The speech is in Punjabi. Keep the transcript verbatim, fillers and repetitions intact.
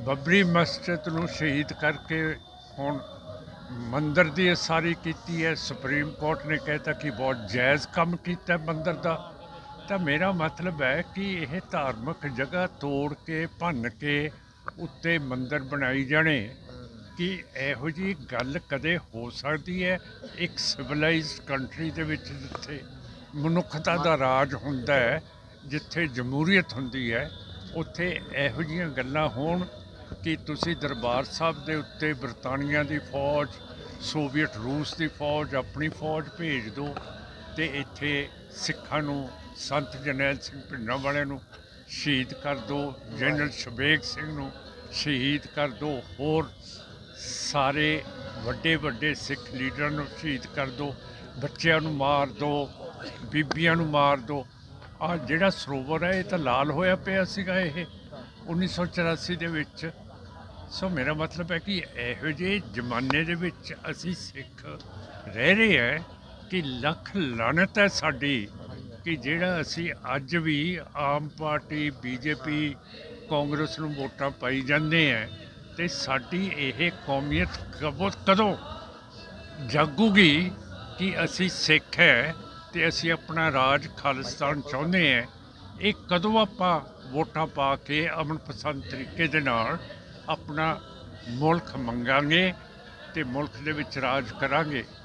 ਬੱਬਰੀ ਮਸਜਿਦ ਨੂੰ ਸ਼ਹੀਦ ਕਰਕੇ ਹੁਣ ਮੰਦਰ ਦੀ ਉਸਾਰੀ ਕੀਤੀ ਹੈ। ਸੁਪਰੀਮ ਕੋਰਟ ਨੇ ਕਹਿਤਾ ਕਿ ਬਹੁਤ ਜਾਇਜ਼ ਕੰਮ ਕੀਤਾ ਮੰਦਰ ਦਾ। ਤਾਂ ਮੇਰਾ ਮਤਲਬ ਹੈ ਕਿ ਇਹ ਧਾਰਮਿਕ ਜਗ੍ਹਾ ਤੋੜ ਕੇ ਭੰਨ ਕੇ ਉੱਤੇ ਮੰਦਰ ਬਣਾਈ ਜਾਣੇ, ਕਿ ਇਹੋ ਜਿਹੀ ਗੱਲ ਕਦੇ ਹੋ ਸਕਦੀ ਹੈ ਇੱਕ ਸਿਵਲਾਈਜ਼ਡ ਕੰਟਰੀ ਦੇ ਵਿੱਚ, ਜਿੱਥੇ ਮਨੁੱਖਤਾ ਦਾ ਰਾਜ ਹੁੰਦਾ ਹੈ, ਜਿੱਥੇ ਜਮਹੂਰੀਅਤ ਹੁੰਦੀ ਹੈ, ਉੱਥੇ ਇਹੋ ਜਿਹੀਆਂ ਗੱਲਾਂ ਹੋਣ ਕਿ ਤੁਸੀਂ ਦਰਬਾਰ ਸਾਹਿਬ ਦੇ ਉੱਤੇ ਬਰਤਾਨੀਆ ਦੀ ਫੌਜ, ਸੋਵੀਅਤ ਰੂਸ ਦੀ ਫੌਜ, ਆਪਣੀ ਫੌਜ ਭੇਜ ਦਿਓ ਅਤੇ ਇੱਥੇ ਸਿੱਖਾਂ ਨੂੰ, ਸੰਤ ਜਰਨੈਲ ਸਿੰਘ ਭਿੰਡਰਾਂ ਵਾਲਿਆਂ ਨੂੰ ਸ਼ਹੀਦ ਕਰ ਦਿਓ, ਜਨਰਲ ਸ਼ਬੇਗ ਸਿੰਘ ਨੂੰ ਸ਼ਹੀਦ ਕਰ ਦਿਓ, ਹੋਰ ਸਾਰੇ ਵੱਡੇ ਵੱਡੇ ਸਿੱਖ ਲੀਡਰਾਂ ਨੂੰ ਸ਼ਹੀਦ ਕਰ ਦਿਓ, ਬੱਚਿਆਂ ਨੂੰ ਮਾਰ ਦਿਓ, ਬੀਬੀਆਂ ਨੂੰ ਮਾਰ ਦਿਓ। ਆਹ ਜਿਹੜਾ ਸਰੋਵਰ ਹੈ ਇਹ ਤਾਂ ਲਾਲ ਹੋਇਆ ਪਿਆ ਸੀਗਾ ਇਹ ਉੱਨੀ ਸੌ ਚੁਰਾਸੀ ਦੇ ਵਿੱਚ। ਸੋ ਮੇਰਾ ਮਤਲਬ ਹੈ ਕਿ ਇਹੋ ਜਿਹੇ ਜ਼ਮਾਨੇ ਦੇ ਵਿੱਚ ਅਸੀਂ ਸਿੱਖ ਰਹਿ ਰਹੇ ਹੈ ਕਿ ਲੱਖ ਲਾਹਨਤ ਹੈ ਸਾਡੀ ਕਿ ਜਿਹੜਾ ਅਸੀਂ ਅੱਜ ਵੀ ਆਮ ਪਾਰਟੀ, ਬੀਜੇਪੀ, ਕਾਂਗਰਸ ਨੂੰ ਵੋਟਾਂ ਪਾਈ ਜਾਂਦੇ ਹੈ, ਅਤੇ ਸਾਡੀ ਇਹ ਕੌਮੀਅਤ ਕਦੋਂ ਕਦੋਂ ਜਾਗੂਗੀ ਕਿ ਅਸੀਂ ਸਿੱਖ ਹੈ ਅਤੇ ਅਸੀਂ ਆਪਣਾ ਰਾਜ ਖਾਲਿਸਤਾਨ ਚਾਹੁੰਦੇ ਹਾਂ। ਇਹ ਕਦੋਂ ਆਪਾਂ ਵੋਟਾਂ ਪਾ ਕੇ ਅਮਨ ਪਸੰਦ ਤਰੀਕੇ ਦੇ ਨਾਲ ਆਪਣਾ ਮੁਲਕ ਮੰਗਾਂਗੇ ਅਤੇ ਮੁਲਕ ਦੇ ਵਿੱਚ ਰਾਜ ਕਰਾਂਗੇ।